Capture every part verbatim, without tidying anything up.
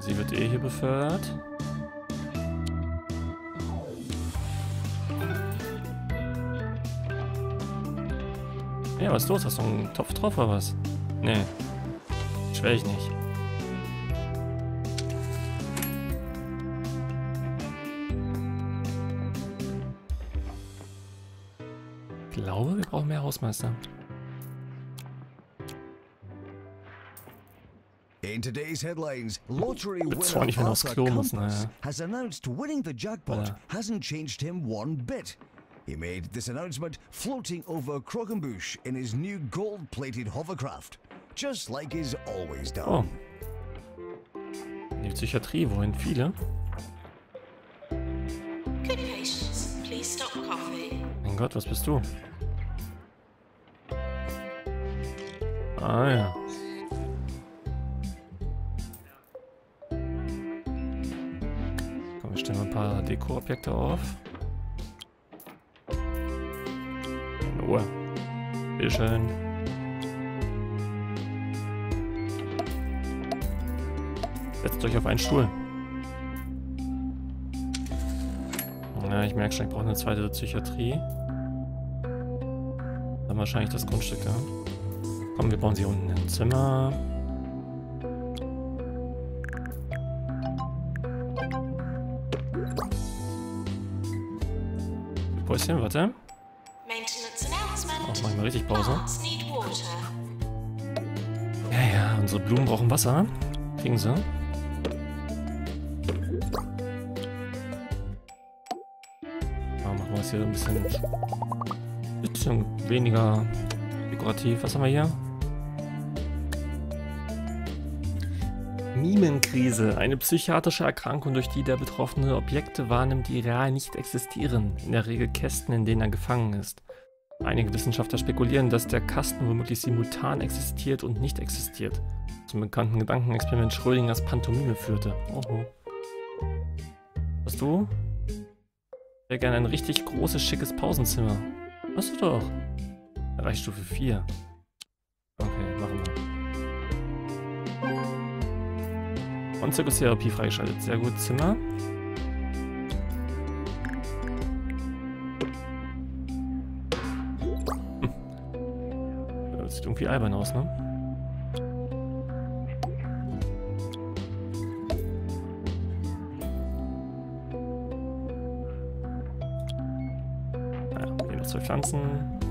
Sie wird eh hier befördert. Ja, was ist los? Hast du einen Topf drauf oder was? Nee. Schwör ich nicht. Ich glaube, wir brauchen mehr Hausmeister. In today's headlines, lottery zwar winner nicht, wenn er aufs Arthur Klo muss, Compass naja. has announced winning the jackpot Ja. hasn't changed him one bit. He made this announcement floating over Krokenbush in his new gold-plated hovercraft, just like he's always done. Oh. Die Psychiatrie, wohin viele? Good patients, please stop coughing. Mein Gott, was bist du? Ah ja. Komm, wir stellen mal ein paar Deko-Objekte auf. In Ruhe. Bitteschön. Setzt euch auf einen Stuhl. Ja, ich merke schon, ich brauche eine zweite Psychiatrie. Dann wahrscheinlich das Grundstück, ja. Komm, wir bauen sie unten ein Zimmer. Päuschen, warte. Maintenance announcement. Auch machen wir richtig Pause. Plants need water. Ja, ja, unsere Blumen brauchen Wasser. Kriegen sie. Ja, machen wir es hier ein bisschen, bisschen weniger dekorativ. Was haben wir hier? Mimenkrise. Eine psychiatrische Erkrankung, durch die der Betroffene Objekte wahrnimmt, die real nicht existieren. In der Regel Kästen, in denen er gefangen ist. Einige Wissenschaftler spekulieren, dass der Kasten womöglich simultan existiert und nicht existiert. Zum bekannten Gedankenexperiment Schrödingers Pantomime führte. Oho. Hast du? Ich wäre gerne ein richtig großes, schickes Pausenzimmer. Hast du doch. Erreichstufe vier. Okay, machen wir. Und Zirkustherapie freigeschaltet. Sehr gut. Zimmer. Hm. Das sieht irgendwie albern aus, ne? Naja, hier noch zwei Pflanzen.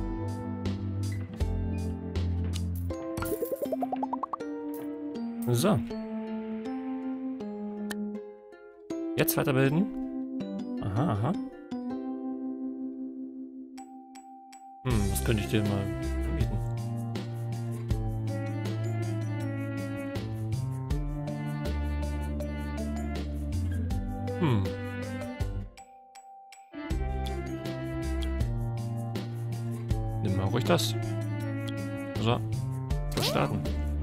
So. Jetzt weiterbilden. Aha, aha. Hm, was könnte ich dir mal anbieten? Hm. Nimm mal ruhig das. So. Wir starten.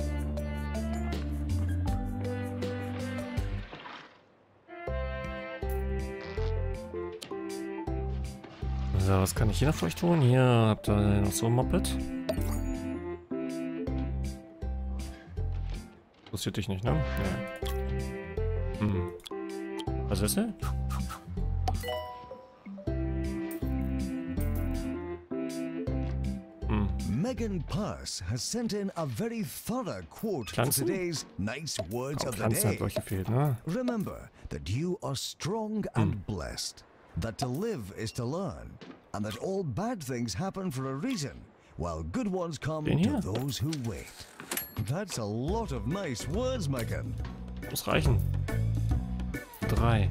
So, was kann ich hier noch für euch tun? Hier habt ihr noch so ein Moped. Interessiert dich nicht, ne? Ja. Hm. Was ist das? Hm. Megan Pass has sent in a very thorough quote for Pflanzen? today's nice words Oh, of the Pflanzen day. hat euch gefehlt, ne? Remember that you are strong and blessed, that to live is to learn, and that all bad things happen for a reason, while good ones come Den to hier? those who wait. That's a lot of nice words, Megan. Muss reichen. Drei.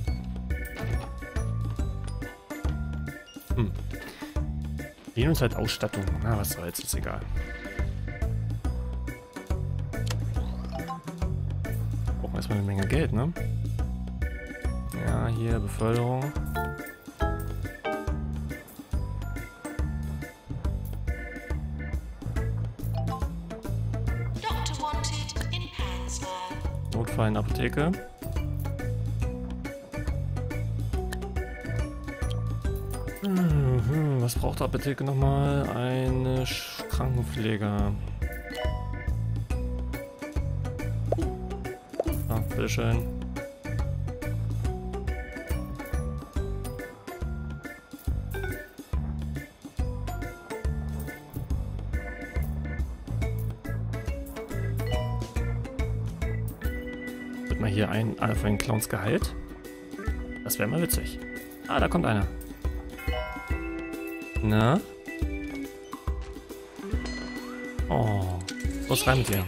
Hm. Gehen uns halt Ausstattung. Na, was soll's, ist egal. Brauchen erstmal eine Menge Geld, ne? Ja, hier Beförderung. Doctor wanted in Pansland. Notfall in Apotheke. Mhm, was braucht die Apotheke nochmal? Eine Sch- Krankenpfleger. Ah, Bitteschön. Wird mal hier ein einer von den Clowns geheilt? Das wäre mal witzig. Ah, da kommt einer. Na? Oh. Was rein mit dir?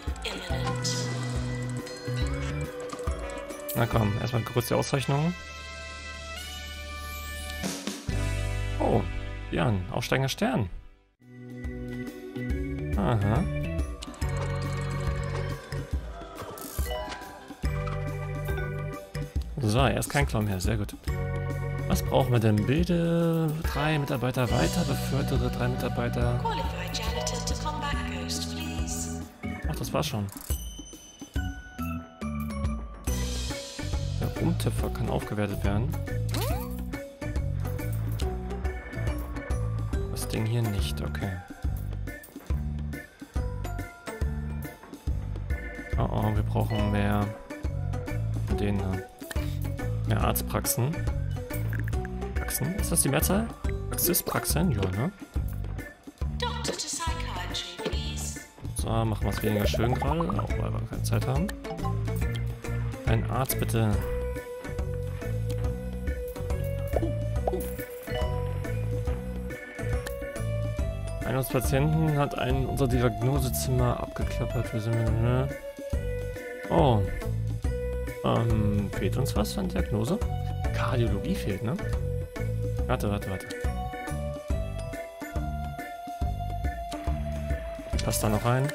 Na komm, erstmal kurz die Auszeichnung. Oh, Jan, aufsteigender Stern. Aha. So, er ist kein Clown mehr, sehr gut. Was brauchen wir denn? Bilde drei Mitarbeiter weiter, befördere drei Mitarbeiter. Ach, das war's schon. Der Umtöpfer kann aufgewertet werden. Das Ding hier nicht, okay. Oh oh, wir brauchen mehr von denen. Mehr Arztpraxen. Praxen? Ist das die Mehrzahl? Praxispraxen? Ja, ne? So, machen wir es weniger schön gerade, auch weil wir keine Zeit haben. Ein Arzt, bitte. Einer unserer Patienten hat ein unser Diagnosezimmer abgeklappert. Wir sind ne? Oh. Ähm, fehlt uns was an Diagnose? Kardiologie fehlt, ne? Warte, warte, warte. Passt da noch rein?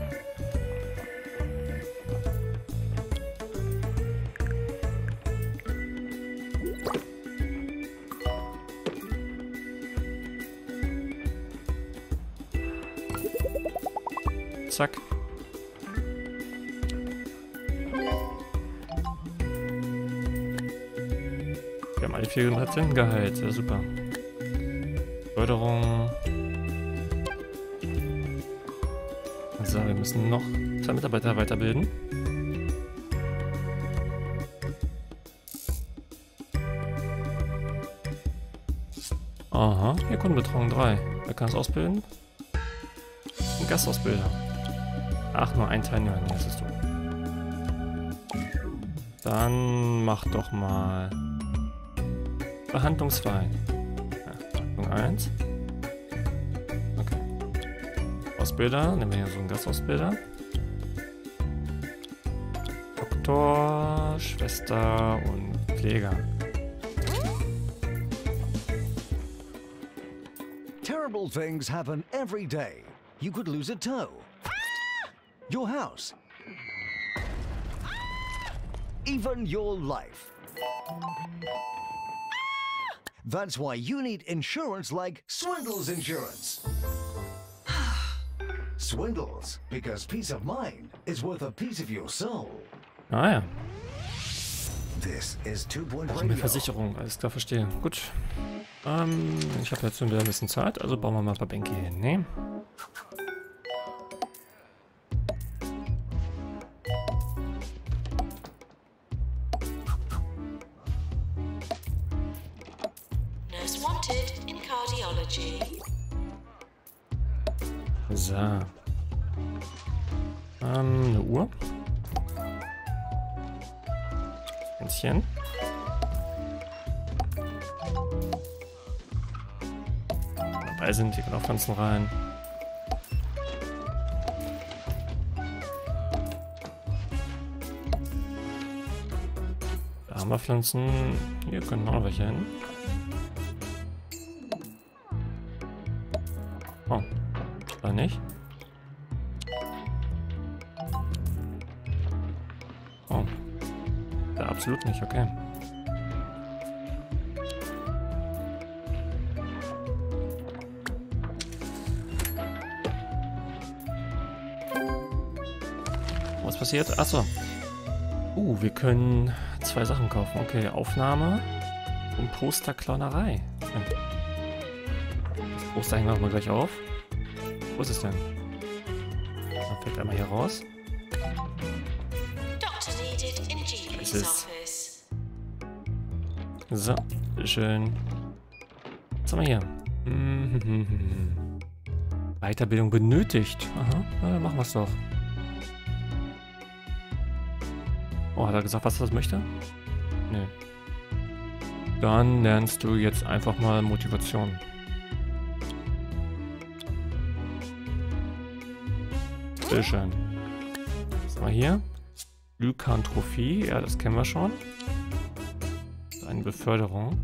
Zack. Wir haben alle vier Patienten geheilt. Ja, super. Förderung. So, wir müssen noch zwei Mitarbeiter weiterbilden. Aha, hier Kundenbetreuung drei. Wer kann es ausbilden? Ein Gastausbilder. Ach, nur ein Teilnehmer. Nee, das ist du. Dann mach doch mal Behandlungsfrei. Ja, Behandlung eins. Okay. Ausbilder. Nehmen wir hier so einen Gastausbilder. Doktor, Schwester und Pfleger. Terrible things happen every day. You could lose a toe. Your house. Even your life. That's why you need insurance like Swindles Insurance. Swindles, because peace of mind is worth a piece of your soul. Ah ja. This is Two Point Also eine Radio. Versicherung, alles klar, verstehe. Gut. Ähm, ich habe jetzt wieder ein bisschen Zeit, also bauen wir mal ein paar Bänke hin, ne? Nurse wanted in cardiology. So. Ähm, eine Uhr. Händchen. Dabei sind, hier können auch Pflanzen rein. Da haben wir Pflanzen. Hier können auch welche hin. Oh, da nicht. Oh, da absolut nicht, okay. Was passiert? Achso. Uh, wir können zwei Sachen kaufen. Okay, Aufnahme und Posterclownerei. Okay. Das Poster hängen wir mal gleich auf. Wo ist es denn? Da fällt einmal hier raus. Doctor needed in G P's Es ist- office. So, schön. Was haben wir hier? Mhm. Weiterbildung benötigt. Aha, na, dann machen wir es doch. Oh, hat er gesagt, was er das möchte? Nee. Dann lernst du jetzt einfach mal Motivation. Sehr schön. Was haben wir hier? Lykantrophie, ja, das kennen wir schon. Eine Beförderung.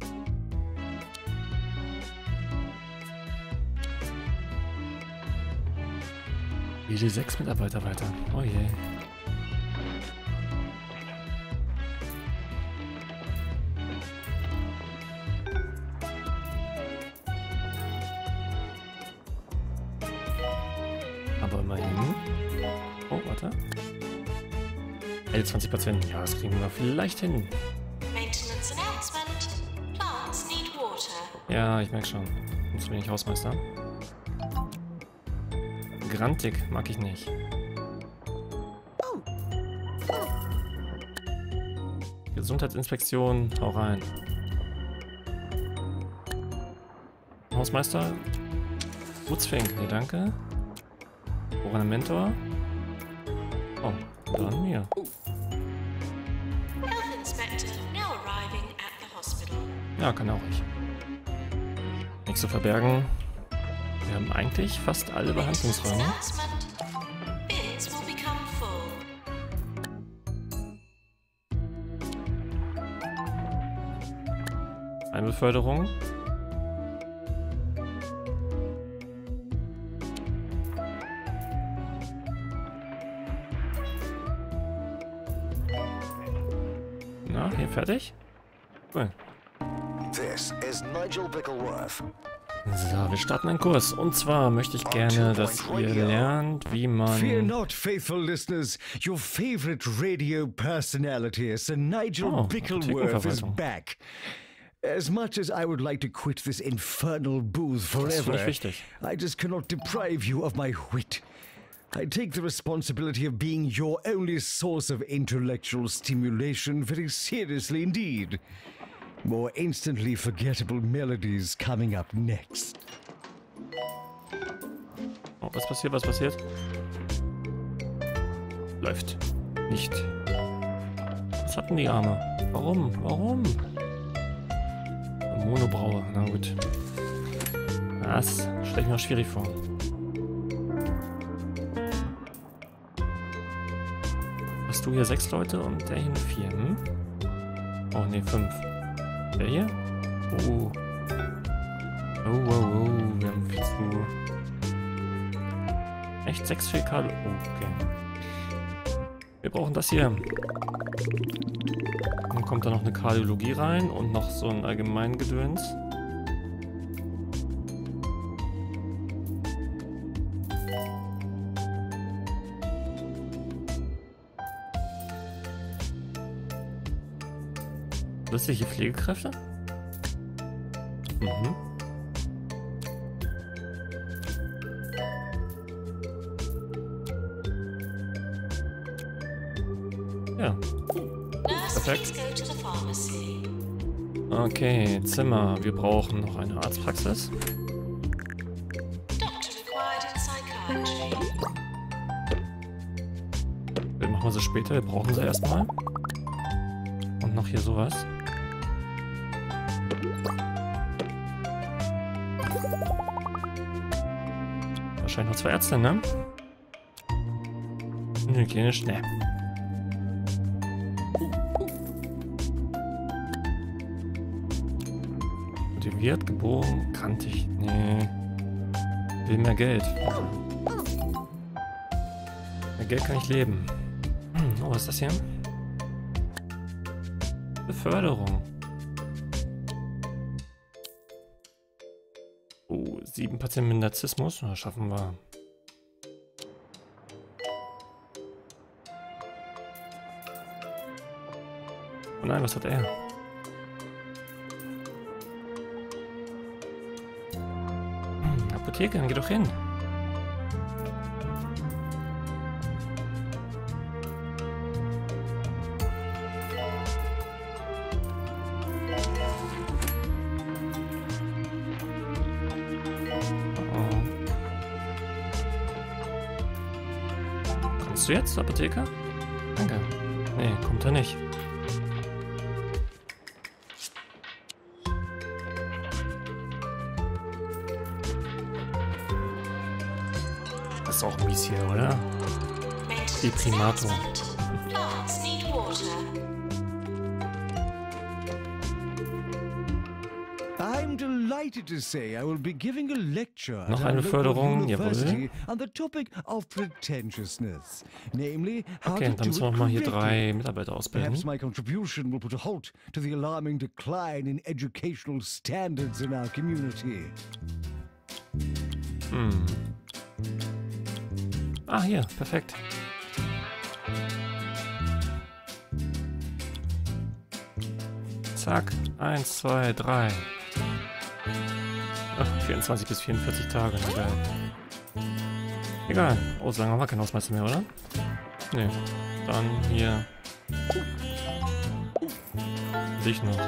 Bilde sechs Mitarbeiter weiter. Oh je. Aber immerhin. Oh, warte. elf, zwanzig Patienten. Ja, das kriegen wir vielleicht hin. Maintenance announcement. Plants need water. Ja, ich merke schon. Zu wenig Hausmeister. Grantig mag ich nicht. Gesundheitsinspektion, hau rein. Hausmeister. Wutzfink, nee, danke. Woran Mentor? Oh, dann mir. Health inspector now arriving at the hospital. Ja, kann auch ich. Nichts zu verbergen. Wir haben eigentlich fast alle Maintenance Behandlungsräume. announcement. Bins will become full. Eine Beförderung. Na, hier fertig? Cool. This is Nigel Bickleworth. So, wir starten einen Kurs. Und zwar möchte ich gerne, dass ihr lernt, wie Fear man... not, faithful listeners. Your favorite radio personality, Sir Nigel Oh, Bickleworth, is Apothekenverwaltung. back. As much as I would like to quit this infernal booth Das finde ich forever, wichtig. I just cannot deprive you of my wit. I take the responsibility of being your only source of intellectual stimulation very seriously indeed. More instantly forgettable melodies coming up next. Oh, was passiert, was passiert? Läuft. Nicht. Was hatten die Arme? Warum? Warum? Monobraue, na gut. Das stelle ich mir auch schwierig vor. Hast du hier sechs Leute und der hier nur vier, hm? Oh ne, fünf. Der hier? Oh. Oh, oh, oh, wir haben viel zu... Echt sechs Fäkale? Oh, okay. Wir brauchen das hier. Dann kommt da noch eine Kardiologie rein und noch so ein Allgemeingedöns. Zusätzliche Pflegekräfte? Mhm. Ja. Nurse, Perfekt. please go to the pharmacy. Okay, Zimmer. Wir brauchen noch eine Arztpraxis. Doctor required in psychiatry. Wir machen wir sie später. Wir brauchen sie erstmal. Und noch hier sowas. Wahrscheinlich noch zwei Ärzte, ne? Nö, klinisch, ne. Motiviert, geboren, kantig, ne. Will mehr Geld. Mehr Geld kann ich leben. Hm, oh, was ist das hier? Beförderung. Oh, sieben Patienten mit Narzissmus. Das schaffen wir. Oh nein, was hat er? Hm, Apotheke, dann geh doch hin. Kommst du jetzt, Apotheker? Danke. Nee, kommt er nicht. Das ist auch mies hier, oder? Die Primato. Plants need water. I'm delighted to say I will be giving a lecture Noch at eine our local Förderung, university jawohl. on the topic of pretentiousness, namely how Okay, to dann müssen do wir it mal hier correctly. drei Mitarbeiter Perhaps ausbilden. my contribution will put a halt to the alarming decline in educational standards in our community. Hm. Ah, hier, perfekt. Zack, eins, zwei, drei. Ach, vierundzwanzig bis vierundvierzig Tage, na geil. Egal. Oh, sagen wir mal kein Hausmeister mehr, oder? Nee. Dann hier. Dich noch.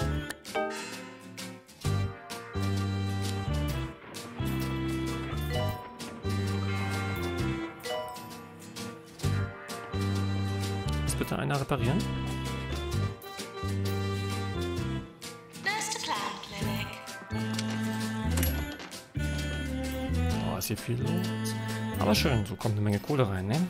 Jetzt bitte einer reparieren. Nurse to Plant Clinic. Oh, ist hier viel los. Aber schön, so kommt eine Menge Kohle rein, ne?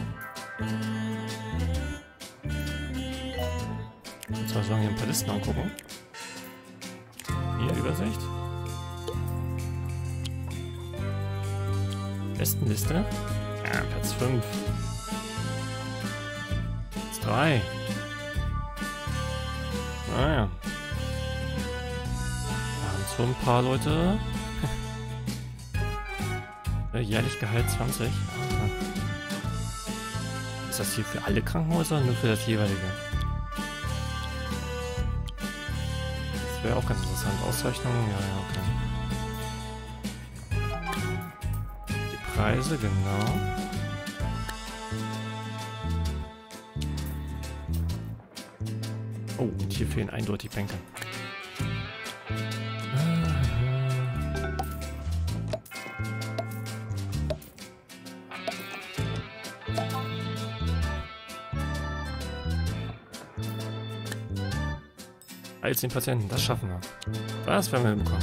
Jetzt mal so hier ein paar Listen angucken. Hier, Übersicht. Bestenliste. Ja, Platz fünf. Platz drei. Naja. Da haben so ein paar Leute. Jährlich Gehalt zwanzig. Aha. Ist das hier für alle Krankenhäuser oder nur für das jeweilige? Das wäre auch ganz interessant. Auszeichnung, ja, ja, okay. Die Preise, genau. Oh, und hier fehlen eindeutig Bänke. Als den Patienten, das schaffen wir. Das werden wir hinbekommen.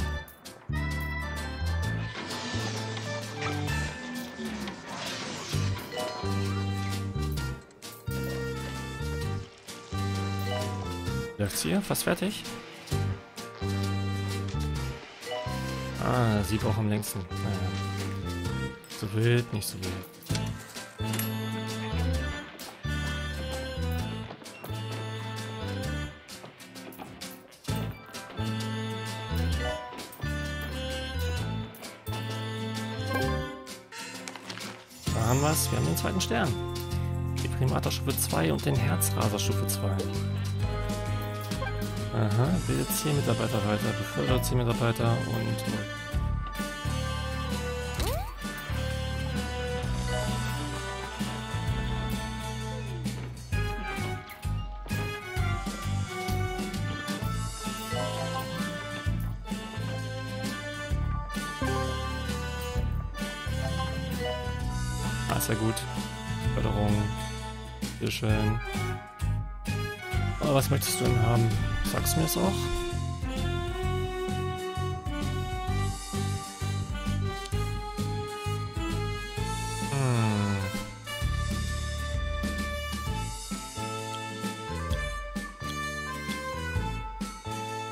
Läuft's hier? Fast fertig? Ah, sie braucht am längsten. Naja. So wild, nicht so wild. Da haben wir's. Wir haben den zweiten Stern. Die Primata Stufe zwei und den Herzraser Stufe zwei. Aha, bildet zehn Mitarbeiter weiter, befördert zehn Mitarbeiter und... Ah, sehr gut. Förderung. Sehr schön. Aber was möchtest du denn haben? Sagst du mir es auch? Hm.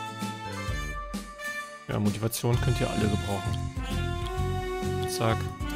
Ja, Motivation könnt ihr alle gebrauchen. Zack.